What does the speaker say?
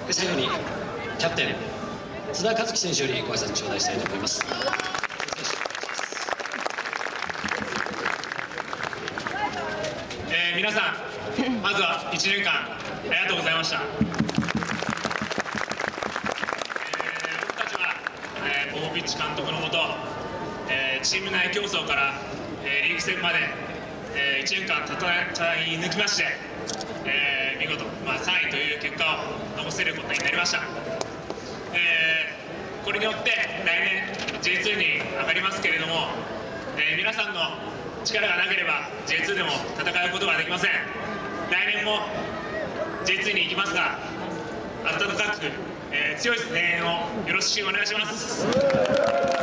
最後にキャプテン津田和樹選手よりご挨拶頂戴したいと思います。 皆さん、まずは1年間ありがとうございました。僕たちは、ポポビッチ監督のもと、チーム内競争から、リーグ戦まで、1年間戦い抜きまして、見事、3位という結果を残せることになりました。これによって来年 J2 に上がりますけれども、皆さんの力がなければ J2 でも戦うことができません。来年も J2 に行きますが、温かく、強い声援をよろしくお願いします。